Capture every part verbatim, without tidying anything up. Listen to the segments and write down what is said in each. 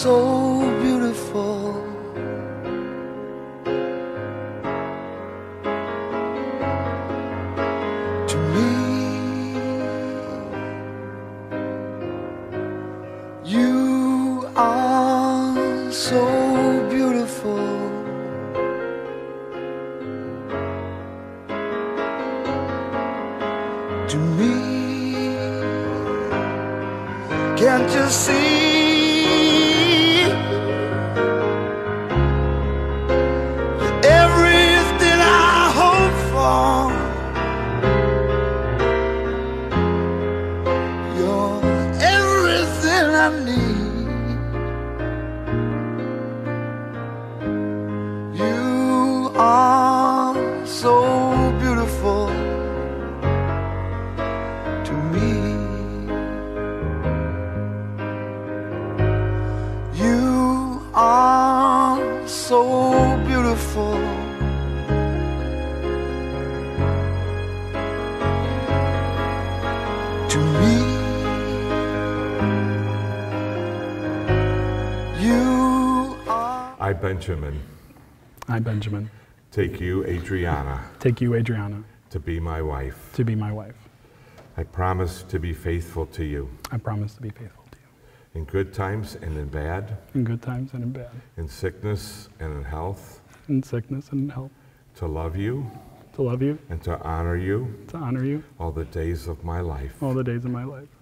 so beautiful. To me, you are so beautiful. To me, can't you see? Everything I hope for, you're everything I need. You are so beautiful to me. You are so beautiful. To me, you are. I, Benjamin, I, Benjamin, take you, Adriana, take you, Adriana, to be my wife. to be my wife. I promise to be faithful to you I promise to be faithful to you in good times and in bad, in good times and in bad, in sickness and in health, in sickness and in health, to love you to love you, and to honor you to honor you all the days of my life. all the days of my life.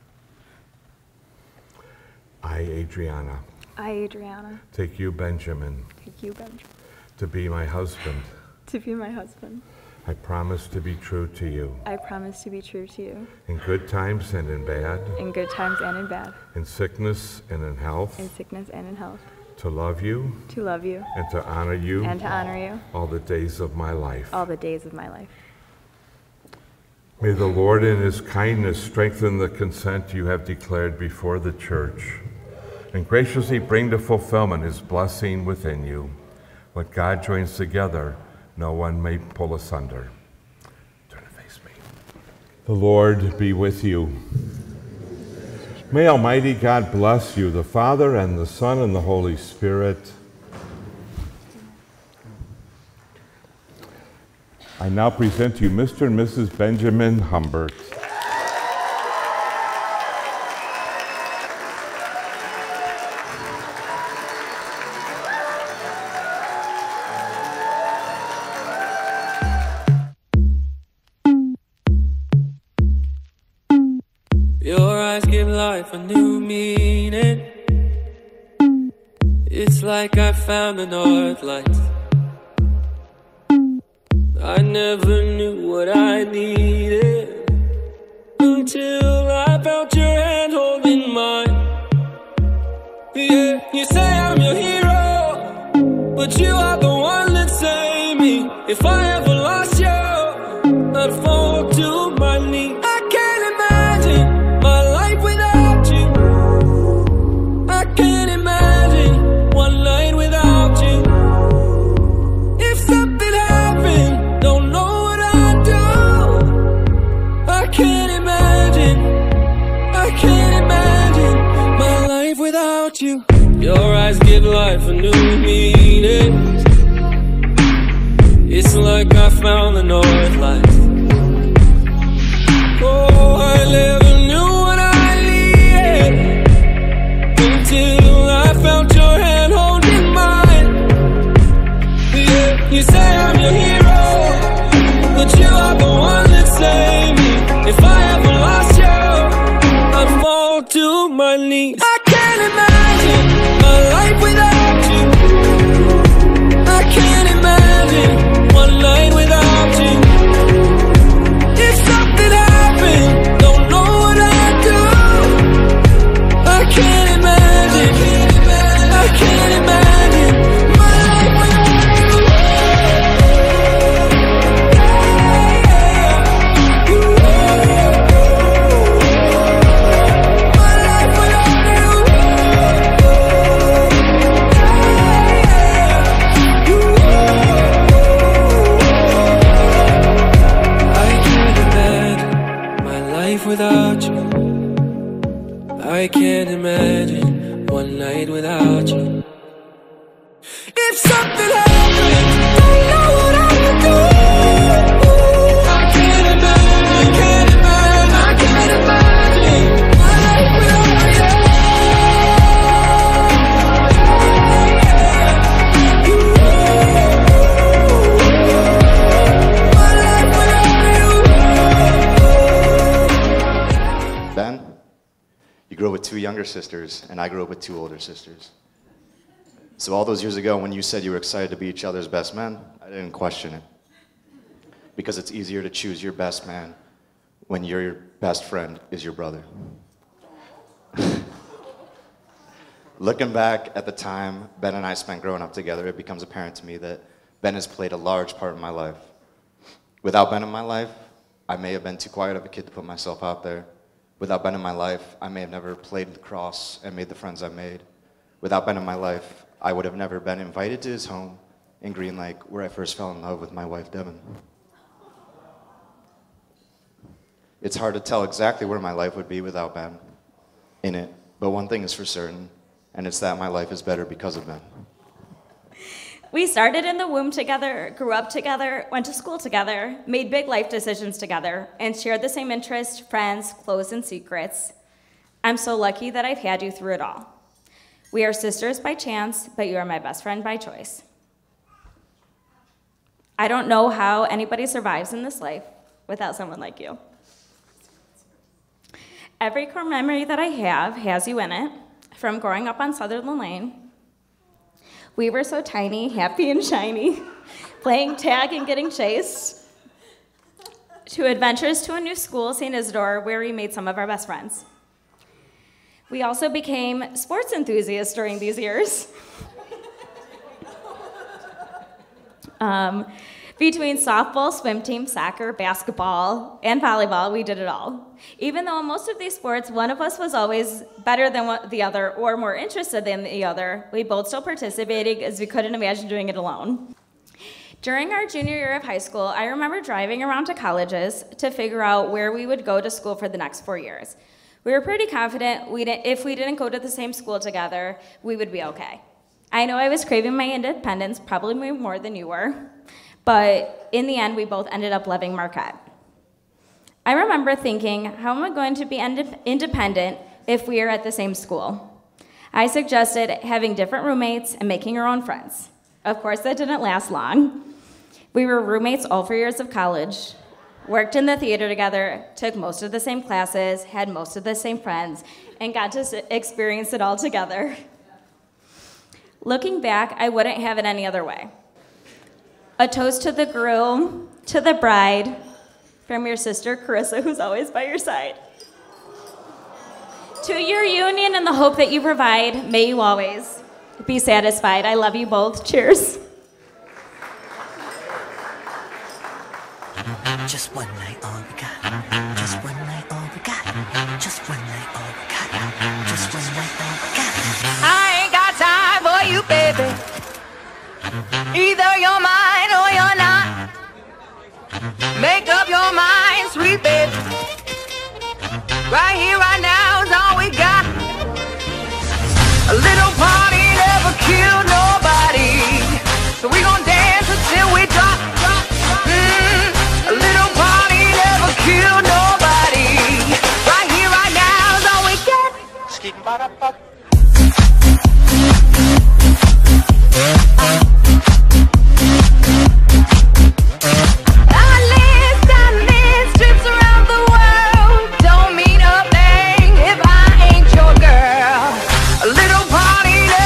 I, Adriana, I, Adriana, take you, Benjamin, take you, Benjamin, to be my husband. to be my husband. I promise to be true to you I promise to be true to you in good times and in bad, in good times and in bad, in sickness and in health, in sickness and in health, to love you to love you and to honor you and to honor you all the days of my life. all the days of my life. May the Lord in his kindness strengthen the consent you have declared before the church and graciously bring to fulfillment his blessing within you. What God joins together, no one may pull asunder. Turn and face me. The Lord be with you. May Almighty God bless you, the Father and the Son and the Holy Spirit. I now present to you Mister and Missus Benjamin Humbert. Your eyes give life a new meaning. It's like I found the north lights. I never knew what I needed until I felt your hand holding mine. Yeah, you say I'm your hero, but you are the one that saved me. If I ever lost you, I'd fall to my knees. I can't imagine my life without you. I can't imagine one night without you. If something happened, don't know what I'd do. I can't imagine, I can't imagine my life without you. Your eyes give life a new meaning. It's like I found the north lights. Oh, I never knew what I needed until I felt your hand holding mine. Yeah, you say I'm your hero, but you are the one that saved me. If I ever lost you, I'd fall to my knees. I can't imagine my life without you. I can't imagine one night without you. If something happened, don't know what I'd do. I can't imagine, I can't imagine my life without you. My life without you. I can't imagine my life without you. I can't imagine one night without you. If something happens, don't know what I would do. I can't imagine, I can't imagine, I can't imagine my life without you. My life without you. Ben, you grew up with two younger sisters, and I grew up with two older sisters. So all those years ago, when you said you were excited to be each other's best men, I didn't question it. Because it's easier to choose your best man when your best friend is your brother. Looking back at the time Ben and I spent growing up together, it becomes apparent to me that Ben has played a large part in my life. Without Ben in my life, I may have been too quiet of a kid to put myself out there. Without Ben in my life, I may have never played lacrosse and made the friends I made. Without Ben in my life, I would have never been invited to his home in Green Lake, where I first fell in love with my wife, Devin. It's hard to tell exactly where my life would be without Ben in it, but one thing is for certain, and it's that my life is better because of Ben. We started in the womb together, grew up together, went to school together, made big life decisions together, and shared the same interests, friends, clothes, and secrets. I'm so lucky that I've had you through it all. We are sisters by chance, but you are my best friend by choice. I don't know how anybody survives in this life without someone like you. Every core memory that I have has you in it, from growing up on Sutherland Lane. We were so tiny, happy and shiny, playing tag and getting chased, to adventures to a new school, Saint Isidore, where we made some of our best friends. We also became sports enthusiasts during these years. um, between softball, swim team, soccer, basketball, and volleyball, we did it all. Even though in most of these sports, one of us was always better than the other or more interested than the other, we both still participated as we couldn't imagine doing it alone. During our junior year of high school, I remember driving around to colleges to figure out where we would go to school for the next four years. We were pretty confident we didn't, if we didn't go to the same school together, we would be okay. I know I was craving my independence, probably more than you were, but in the end, we both ended up loving Marquette. I remember thinking, how am I going to be ind- independent if we are at the same school? I suggested having different roommates and making our own friends. Of course, that didn't last long. We were roommates all four years of college, worked in the theater together, took most of the same classes, had most of the same friends, and got to experience it all together. Looking back, I wouldn't have it any other way. A toast to the groom, to the bride, from your sister, Carissa, who's always by your side. To your union and the hope that you provide, may you always be satisfied. I love you both. Cheers. Just one night, all we got. Just one night, all we got. Just one night, all we got. Just one night, all we got. I ain't got time for you, baby. Either you're mine or you're not. Make up your mind, sweet baby. Right here, right now is all we got. A little party never killed nobody, so we gon' dance until we drop, drop, drop. Mm. A little party never killed nobody. Right here, right now is all we get. I live, diamonds, trips around the world. Don't mean a thing if I ain't your girl. A little party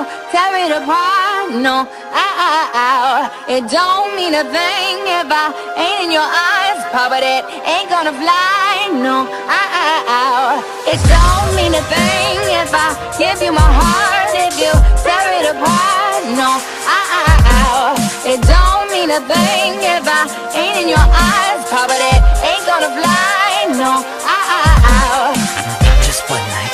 tear it apart. No, ow, ow, ow. It don't mean a thing if I ain't in your eyes. Papa, that ain't gonna fly. No, ow, ow, ow. It don't mean a thing if I give you my heart. If you tear it apart. No, ow, ow, ow. It don't mean a thing if I ain't in your eyes. Papa, that ain't gonna fly. No, ow, ow, ow. Just one night.